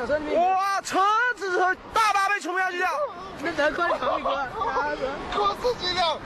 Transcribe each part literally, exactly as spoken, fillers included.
小车里面。 哇，车子和大巴被冲下去了。 那咱快扛一个， 哥自己辆。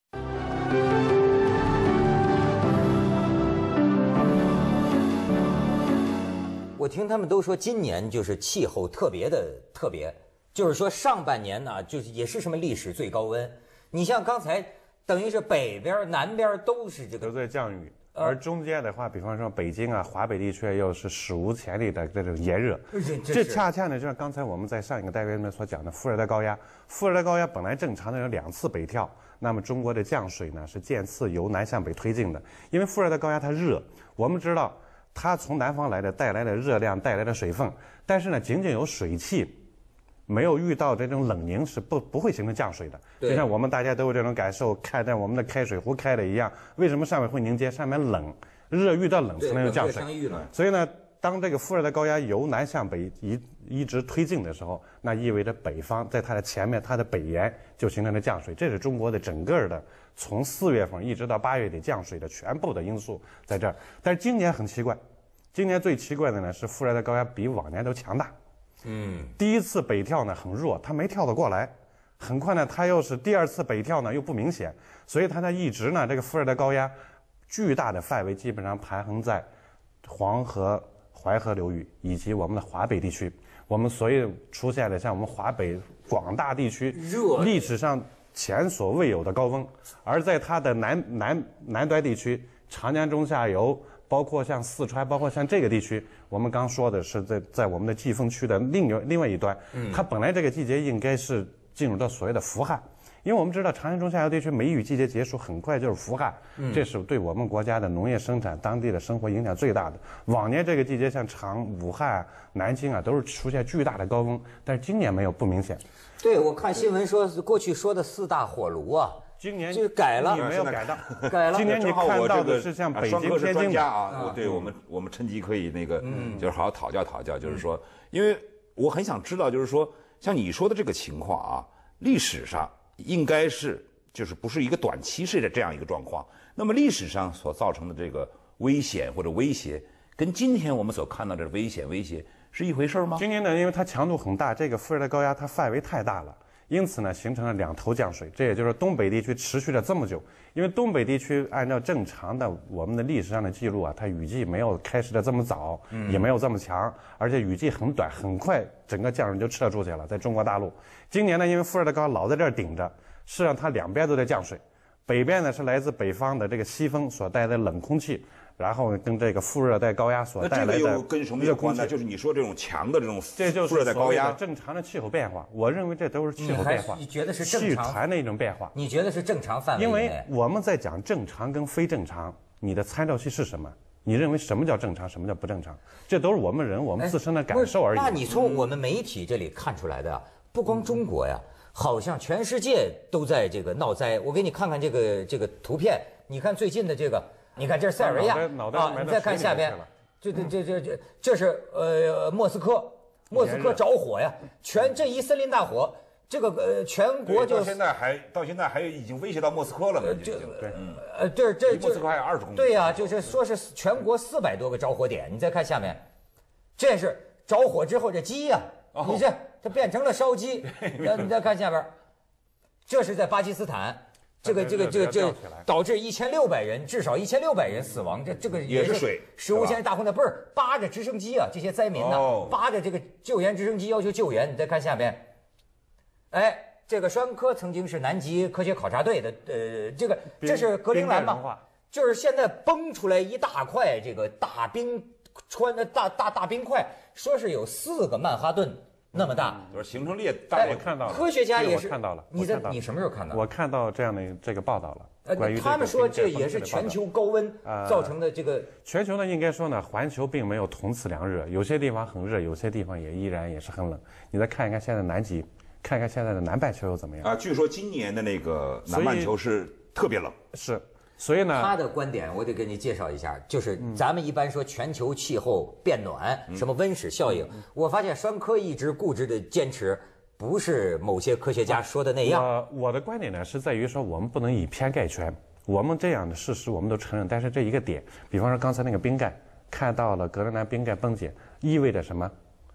我听他们都说今年就是气候特别的特别，就是说上半年呢，就是也是什么历史最高温。你像刚才，等于是北边、南边都是这个都在降雨。而中间的话，比方说北京啊、华北地区又是史无前例的这种炎热，这恰恰呢，就像刚才我们在上一个单元里面所讲的副热带高压。副热带高压本来正常的有两次北跳，那么中国的降水呢是渐次由南向北推进的。因为副热带高压它热，我们知道它从南方来的带来的热量带来的水分，但是呢，仅仅有水汽。没有遇到这种冷凝是不不会形成降水的，就像我们大家都有这种感受，看在我们的开水壶开的一样，为什么上面会凝结？上面冷，热遇到冷才能有降水。所以呢，当这个副热带高压由南向北一一直推进的时候，那意味着北方在它的前面，它的北沿就形成了降水。这是中国的整个的从四月份一直到八月底降水的全部的因素在这儿。但是今年很奇怪，今年最奇怪的呢是副热带高压比往年都强大。嗯，第一次北跳呢很弱，它没跳得过来，很快呢它又是第二次北跳呢又不明显，所以它呢一直呢这个副热带高压巨大的范围基本上盘横在黄河、淮河流域以及我们的华北地区，我们所以出现了像我们华北广大地区历史上前所未有的高温，而在它的南南南端地区，长江中下游。包括像四川，包括像这个地区，我们刚说的是在在我们的季风区的另外另外一端，嗯，它本来这个季节应该是进入到所谓的伏旱，因为我们知道长江中下游地区梅雨季节结束很快就是伏旱，嗯，这是对我们国家的农业生产、当地的生活影响最大的。往年这个季节像长武汉、南京啊，都是出现巨大的高温，但是今年没有，不明显。 对，我看新闻说过去说的四大火炉啊。 今年就改了， 也没有改到， 改了。 今年你看到的是像北京、天津啊，我对我们我们趁机可以那个，就是好好讨教讨教，就是说，因为我很想知道，就是说，像你说的这个情况啊，历史上应该是就是不是一个短期式的这样一个状况。那么历史上所造成的这个危险或者威胁，跟今天我们所看到的危险威胁是一回事吗？ 今年呢，因为它强度很大，这个副热带高压它范围太大了。因此呢，形成了两头降水，这也就是东北地区持续了这么久。因为东北地区按照正常的我们的历史上的记录啊，它雨季没有开始的这么早，嗯、也没有这么强，而且雨季很短，很快整个降水就撤出去了。在中国大陆，今年呢，因为副热带高压老在这儿顶着，实际上它两边都在降水，北边呢是来自北方的这个西风所带来的冷空气。然后跟这个副热带高压所带来的这个又跟什么有关呢？就是你说这种强的这种副热带高压， 正常的气候变化。我认为这都是气候变化。 你觉得是正常？ 气团的一种变化。 你觉得是正常范围内？ 因为我们在讲正常跟非正常，你的参照系是什么？你认为什么叫正常，什么叫不正常？这都是我们人我们自身的感受而已。 那你从我们媒体这里看出来的，不光中国呀，好像全世界都在这个闹灾。我给你看看这个这个图片，你看最近的这个。你看这是塞尔维亚啊，你再看下边，这这这这这这是呃莫斯科，莫斯科着火呀，全这一森林大火，这个呃全国就到现在还到现在还已经威胁到莫斯科了嘛？ 这对， 呃这这莫斯科还有二十公里。 对呀，就是说是全国四百多个着火点，你再看下面，这是着火之后这鸡呀，你这这变成了烧鸡，你再看下边，这是在巴基斯坦。这个这个这个这导致一千六百人，至少一千六百人死亡。这这个也是水， 史无前例大洪灾，不是扒着直升机啊，这些灾民呢，哦、扒着这个救援直升机要求救援。你再看下边，哎，这个栓科曾经是南极科学考察队的，呃，这个这是格陵兰嘛，就是现在崩出来一大块这个大冰川的大大大冰块，说是有四个曼哈顿。那么大， 就是形成裂。 大我看到了， 科学家也是看到了。 你在你什么时候看到？ 我看到这样的这个报道了。关于他们说这也是全球高温造成的这个。 全球呢，应该说呢，环球并没有同此凉热，有些地方很热，有些地方也依然也是很冷。你再看一看现在南极，看一看现在的南半球又怎么样？ 啊，据说今年的那个南半球是特别冷。 是。所以呢， 他的观点我得给你介绍一下，就是咱们一般说全球气候变暖，嗯、什么温室效应，嗯、我发现栓科一直固执的坚持，不是某些科学家说的那样。 我我的观点呢是在于说，我们不能以偏概全，我们这样的事实我们都承认，但是这一个点，比方说刚才那个冰盖，看到了格陵兰冰盖崩解，意味着什么？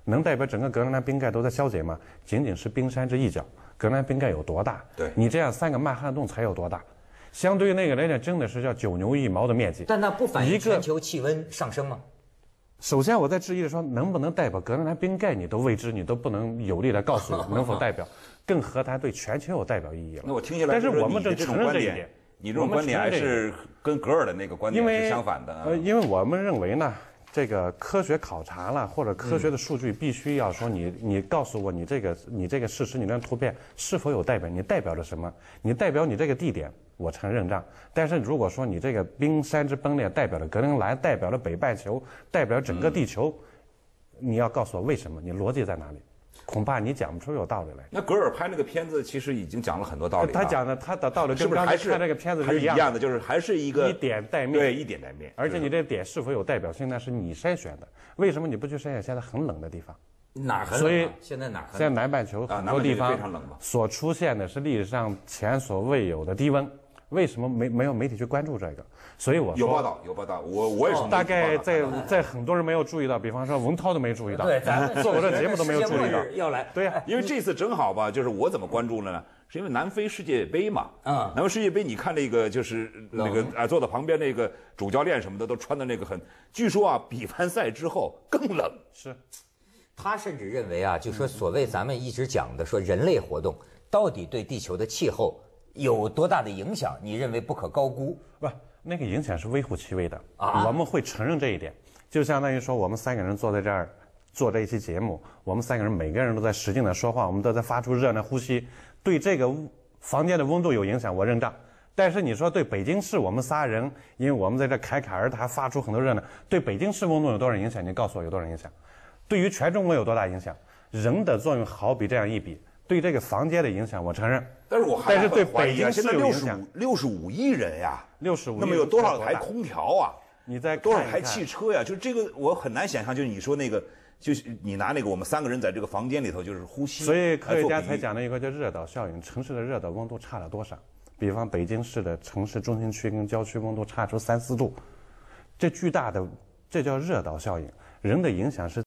能代表整个格陵兰冰盖都在消解吗？仅仅是冰山之一角。格陵兰冰盖有多大？ 对， 你这样三个曼哈顿洞才有多大？相对于那个来讲，真的是叫九牛一毛的面积。 但那不反映全球气温上升吗？ 首先，我在质疑的说，能不能代表格陵兰冰盖，你都未知，你都不能有力的告诉我能否代表，更何谈对全球有代表意义了？ 那我听下来， 但是我们正承认这一点， 你这种观点还是跟格尔的那个观点是相反的。 呃，因为我们认为呢，这个科学考察了或者科学的数据，必须要说你你告诉我你这个你这个事实，你这图片是否有代表，你代表着什么？你代表你这个地点。我承认账，但是如果说你这个冰山之崩裂代表了格陵兰，代表了北半球，代表整个地球，嗯、你要告诉我为什么？你逻辑在哪里？恐怕你讲不出有道理来。 那格尔拍那个片子其实已经讲了很多道理了。 他讲的他的道理跟刚才看这个片子是一样的，就是还是一个一点带面， 对，一点带面。 而且你这点是否有代表性，那是你筛选的。为什么你不去筛选现在很冷的地方？ 哪儿很冷？ 所以现在哪儿很冷？ 现在南半球很多地方所出现的是历史上前所未有的低温。为什么没没有媒体去关注这个？所以我说有报道，有报道，我我也是大概在在很多人没有注意到，比方说文涛都没注意到， 对，咱做我这节目都没有注意到， 要来， 对呀， 因为这次正好吧，就是我怎么关注了呢？是因为南非世界杯嘛，啊，南非世界杯，你看那个就是那个啊，坐在旁边那个主教练什么的都穿的那个很，据说啊，比完赛之后更冷， 是， 他甚至认为啊，就说所谓咱们一直讲的说人类活动到底对地球的气候。有多大的影响？你认为不可高估？ 不，那个影响是微乎其微的啊。我们会承认这一点，就相当于说，我们三个人坐在这儿做这一期节目，我们三个人每个人都在使劲的说话，我们都在发出热闹呼吸，对这个房间的温度有影响，我认账。但是你说对北京市我们仨人，因为我们在这侃侃而谈，发出很多热闹，对北京市温度有多少影响？你告诉我有多少影响？对于全中国有多大影响？人的作用好比这样一比。对这个房间的影响，我承认， 但是我还但是对北京市有影响。 六十五亿人呀， 六十五， 那么有多少台空调啊？ 你在多少台汽车呀？就是这个，我很难想象。就是你说那个，就是你拿那个我们三个人在这个房间里头就是呼吸， 所以科学家才讲了一个叫热岛效应，城市的热岛温度差了多少？比方北京市的城市中心区跟郊区温度差出三四度，这巨大的，这叫热岛效应。人的影响是。